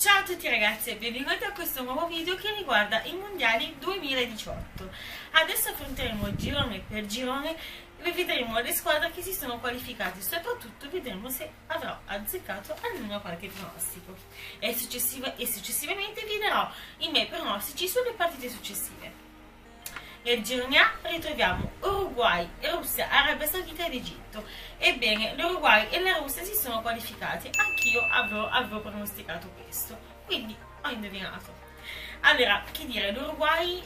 Ciao a tutti ragazzi e benvenuti a questo nuovo video che riguarda i mondiali 2018. Adesso affronteremo girone per girone e vedremo le squadre che si sono qualificate, soprattutto vedremo se avrò azzeccato almeno qualche pronostico e successivamente vi darò i miei pronostici sulle partite successive. Nel girone A ritroviamo Uruguay, Russia, Arabia Saudita ed Egitto. Ebbene, l'Uruguay e la Russia si sono qualificati, anch'io avevo pronosticato questo, quindi ho indovinato. Allora, che dire, l'Uruguay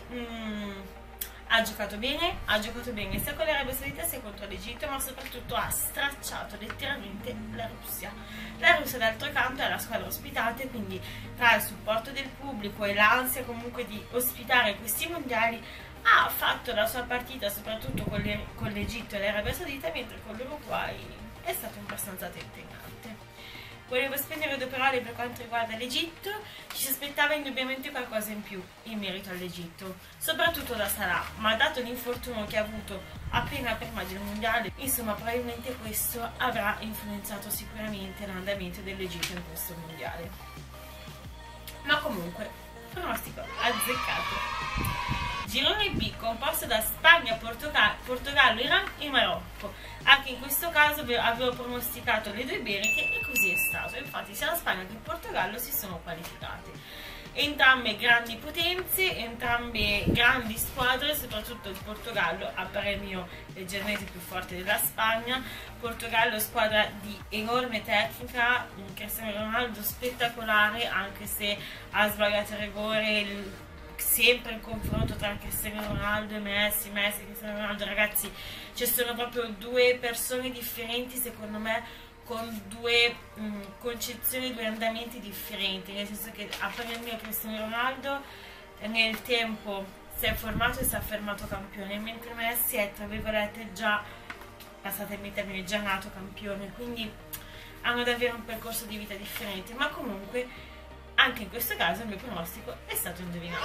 ha giocato bene sia con l'Arabia Saudita sia contro l'Egitto, ma soprattutto ha stracciato letteralmente la Russia. La Russia d'altro canto è la squadra ospitante, quindi tra il supporto del pubblico e l'ansia comunque di ospitare questi mondiali ha fatto la sua partita soprattutto con l'Egitto e l'Arabia Saudita, mentre con l'Uruguay è stato abbastanza tentennante. Volevo spendere due parole per quanto riguarda l'Egitto. Ci si aspettava indubbiamente qualcosa in più in merito all'Egitto, soprattutto da Salah, ma dato l'infortunio che ha avuto appena prima del mondiale, insomma probabilmente questo avrà influenzato sicuramente l'andamento dell'Egitto in questo mondiale. Ma comunque, pronostico azzeccato. Girone B composto da Spagna, Portogallo, Iran e Marocco. Anche in questo caso avevo pronosticato le due iberiche e così è stato. Infatti sia la Spagna che il Portogallo si sono qualificate. Entrambe grandi potenze, entrambe grandi squadre, soprattutto il Portogallo, a parer mio, leggermente più forte della Spagna. Portogallo squadra di enorme tecnica, Cristiano Ronaldo spettacolare, anche se ha sbagliato il rigore, sempre il confronto tra Cristiano Ronaldo e Messi e Cristiano Ronaldo. Ragazzi, ci sono proprio due persone differenti secondo me, con due concezioni, due andamenti differenti, nel senso che a parer mio Cristiano Ronaldo nel tempo si è formato e si è affermato campione, mentre Messi è tra virgolette già, passatemi il termine, già nato campione, quindi hanno davvero un percorso di vita differente, ma comunque anche in questo caso il mio pronostico è stato indovinato.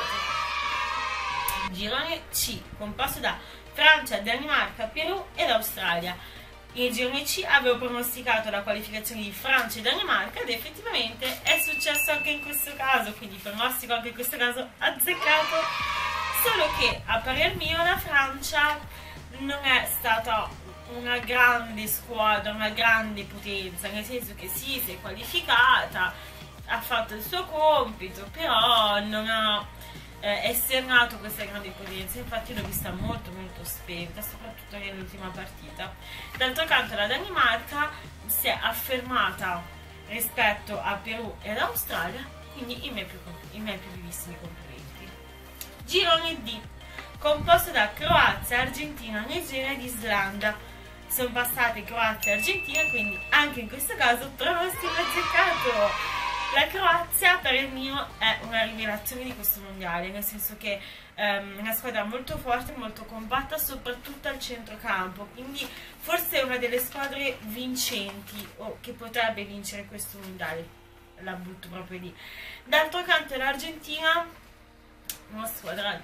Girone C composto da Francia, Danimarca, Perù ed Australia. In girone C avevo pronosticato la qualificazione di Francia e Danimarca ed effettivamente è successo anche in questo caso, quindi pronostico anche in questo caso azzeccato, solo che a parer mio la Francia non è stata una grande squadra, una grande potenza, nel senso che sì, si è qualificata, ha fatto il suo compito, però non ha esternato questa grande potenza. Infatti l'ho vista molto spenta, soprattutto nell'ultima partita. D'altro canto la Danimarca si è affermata rispetto a Perù ed Australia, quindi i miei più vivissimi complimenti. Girone D composto da Croazia, Argentina, Nigeria ed Islanda. Sono passate Croazia e Argentina, quindi anche in questo caso pronostico azzeccato. La Croazia per il mio è una rivelazione di questo mondiale, nel senso che è una squadra molto forte, molto compatta, soprattutto al centrocampo, quindi forse è una delle squadre vincenti o che potrebbe vincere questo mondiale, la butto proprio lì. D'altro canto l'Argentina, una squadra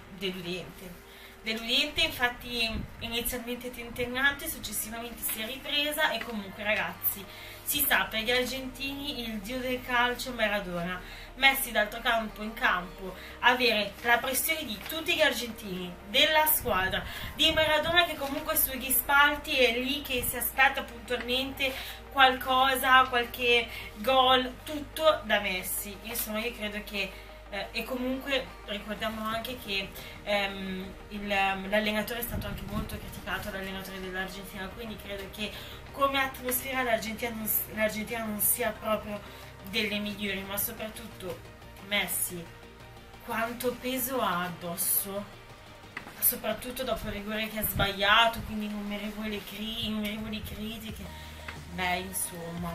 deludente, infatti inizialmente tentennante, successivamente si è ripresa e comunque ragazzi, si sa per gli argentini il dio del calcio Maradona. Messi d'altro campo in campo, avere la pressione di tutti gli argentini, della squadra, di Maradona che comunque sugli spalti è lì che si aspetta puntualmente qualcosa, qualche gol, tutto da Messi. Insomma io credo che e comunque ricordiamo anche che l'allenatore è stato anche molto criticato, l'allenatore dell'Argentina, quindi credo che come atmosfera l'Argentina non sia proprio delle migliori, ma soprattutto Messi quanto peso ha addosso, soprattutto dopo il rigore che ha sbagliato, quindi innumerevoli critiche. Beh, insomma,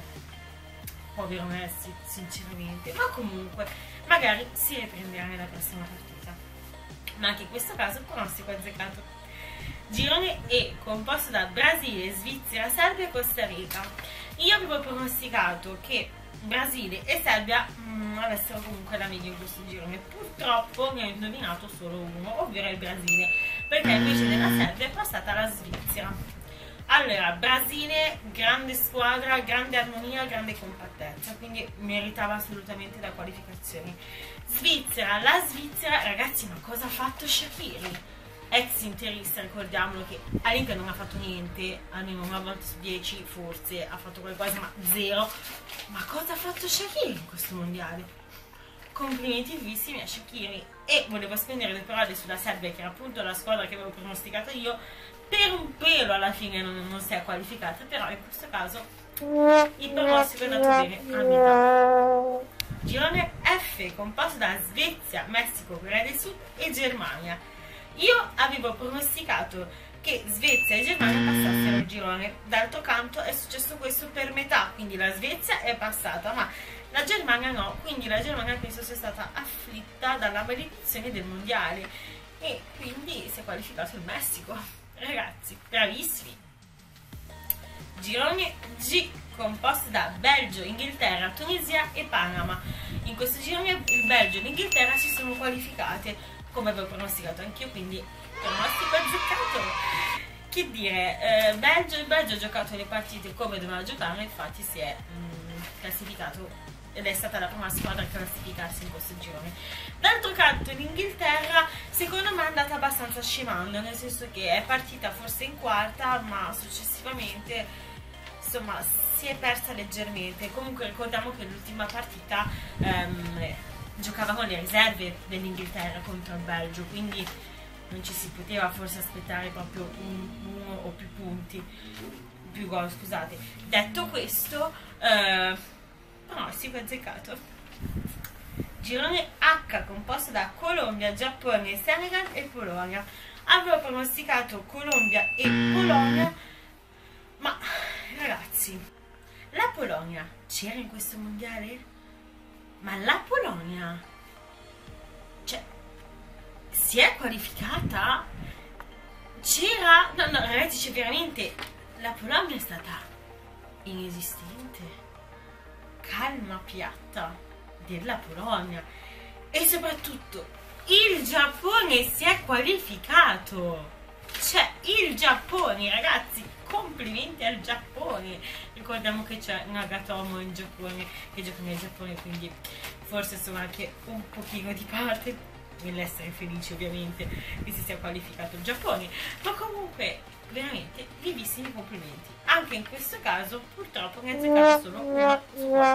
povero Messi, sinceramente, ma comunque magari si riprenderà nella prossima partita. Ma anche in questo caso il pronostico azzeccato. Girone E composto da Brasile, Svizzera, Serbia e Costa Rica. Io avevo pronosticato che Brasile e Serbia avessero comunque la meglio in questo girone. Purtroppo mi ho indovinato solo uno, ovvero il Brasile, perché invece della Serbia è passata la Svizzera. Allora, Brasile, grande squadra, grande armonia, grande compattezza, quindi meritava assolutamente la qualificazione. Svizzera, la Svizzera, ragazzi, ma cosa ha fatto Shaqiri? Ex interista, ricordiamolo, che all'Inter non ha fatto niente, almeno una volta su 10 forse ha fatto qualcosa, ma zero. Ma cosa ha fatto Shaqiri in questo mondiale? Complimenti vivissimi a Shaqiri. E volevo spendere 2 parole sulla Serbia, che era appunto la squadra che avevo pronosticato io. Per un pelo alla fine non si è qualificata, però in questo caso il pronostico è andato bene a metà. Girone F, composto da Svezia, Messico, Corea del Sud e Germania. Io avevo pronosticato che Svezia e Germania passassero il girone, d'altro canto è successo questo per metà, quindi la Svezia è passata, ma la Germania no, quindi la Germania penso sia stata afflitta dalla maledizione del mondiale e quindi si è qualificato il Messico. Ragazzi, bravissimi. Girone G, composto da Belgio, Inghilterra, Tunisia e Panama. In questo girone il Belgio e l'Inghilterra si sono qualificate, come avevo pronosticato anch'io, quindi pronostico azzeccato. Che dire, il Belgio ha giocato le partite come doveva giocare, infatti si è classificato ed è stata la prima squadra a classificarsi in questo girone. D'altro canto l'Inghilterra secondo me è andata abbastanza scemando, nel senso che è partita forse in quarta, ma successivamente insomma si è persa leggermente. Comunque ricordiamo che l'ultima partita giocava con le riserve dell'Inghilterra contro il Belgio, quindi non ci si poteva forse aspettare proprio uno o più gol, scusate. Detto questo, pronostico azzeccato. Girone H, composto da Colombia, Giappone, Senegal e Polonia. Avevo pronosticato Colombia e Polonia, ma ragazzi, la Polonia c'era in questo mondiale? Ma la Polonia, cioè, si è qualificata? C'era? No, ragazzi, c'è veramente, la Polonia è stata inesistente. Calma piatta della Polonia. E soprattutto il Giappone si è qualificato. Cioè, il Giappone, ragazzi, complimenti al Giappone. Ricordiamo che c'è Nagatomo in Giappone, che gioca nel Giappone, quindi forse sono anche un pochino di parte nell'essere felici ovviamente che si sia qualificato il Giappone, ma comunque veramente vivissimi complimenti. Anche in questo caso purtroppo ne ha azzeccato solo una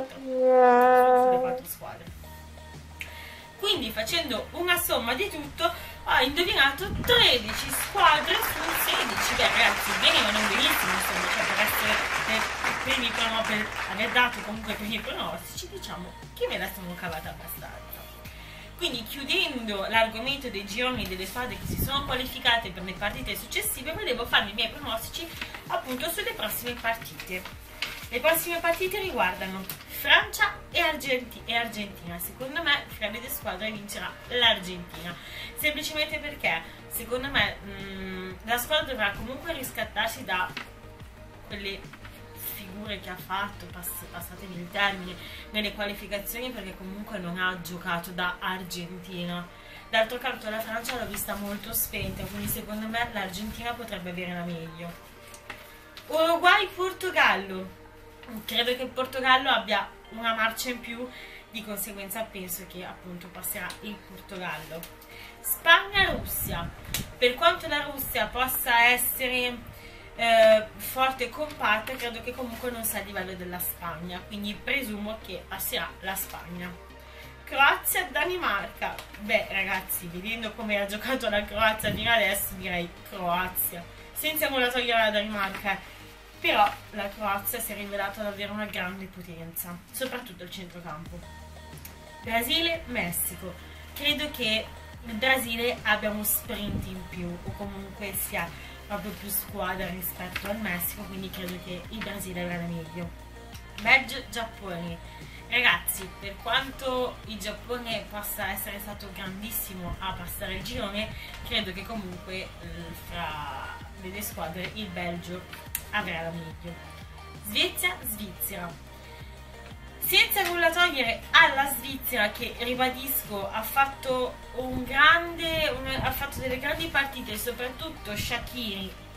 sulle 4 squadre. Quindi facendo una somma di tutto ho indovinato 13 squadre su 16. Beh ragazzi, venivano benissimo, insomma, cioè per essere per aver dato comunque i primi pronostici, diciamo che me la sono cavata abbastanza. Quindi chiudendo l'argomento dei gironi delle squadre che si sono qualificate per le partite successive, volevo farvi i miei pronostici appunto sulle prossime partite. Le prossime partite riguardano Francia e Argentina. Secondo me fra le due squadre vincerà l'Argentina, semplicemente perché secondo me la squadra dovrà comunque riscattarsi da quelle figure che ha fatto, passatemi il termine, nelle qualificazioni, perché comunque non ha giocato da Argentina. D'altro canto la Francia l'ho vista molto spenta, quindi secondo me l'Argentina potrebbe avere la meglio. Uruguay-Portogallo. Credo che il Portogallo abbia una marcia in più, di conseguenza penso che appunto passerà il Portogallo. Spagna-Russia. Per quanto la Russia possa essere forte e compatta, credo che comunque non sia a livello della Spagna, quindi presumo che passerà la Spagna. Croazia-Danimarca. Beh ragazzi, vedendo come ha giocato la Croazia fino adesso, direi Croazia, senza nulla togliere la Danimarca, però la Croazia si è rivelata davvero una grande potenza, soprattutto al centrocampo. Brasile-Messico. Credo che il Brasile abbia uno sprint in più, o comunque sia proprio più squadra rispetto al Messico, quindi credo che il Brasile avrà la meglio. Belgio-Giappone. Ragazzi, per quanto il Giappone possa essere stato grandissimo a passare il girone, credo che comunque fra le due squadre il Belgio avrà la meglio. Svezia-Svizzera. Senza nulla togliere alla Svizzera, che ribadisco ha fatto delle grandi partite, soprattutto Shaqiri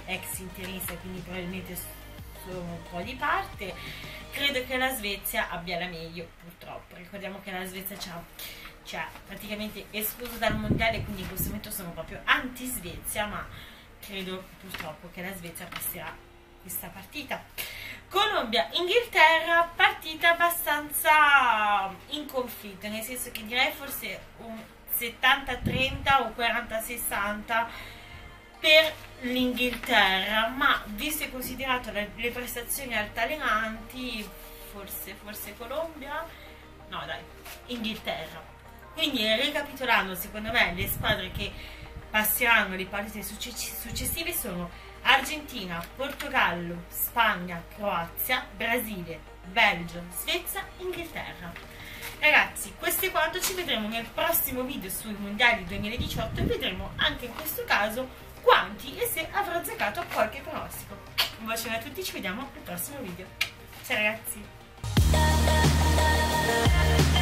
ex interista, quindi probabilmente sono un po' di parte. Credo che la Svezia abbia la meglio, purtroppo. Ricordiamo che la Svezia ci ha praticamente escluso dal mondiale, quindi in questo momento sono proprio anti-Svezia, ma credo purtroppo che la Svezia passerà questa partita. Colombia-Inghilterra, partita abbastanza in conflitto, nel senso che direi forse un 70-30 o 40-60 per l'Inghilterra, ma visto e considerato le prestazioni altalenanti, forse Colombia? No dai, Inghilterra. Quindi ricapitolando, secondo me le squadre che passeranno le partite successive sono Argentina, Portogallo, Spagna, Croazia, Brasile, Belgio, Svezia, Inghilterra. Ragazzi, questo è quanto, ci vedremo nel prossimo video sui mondiali 2018 e vedremo anche in questo caso quanti e se avrò azzeccato qualche pronostico. Un bacione a tutti, ci vediamo nel prossimo video. Ciao ragazzi!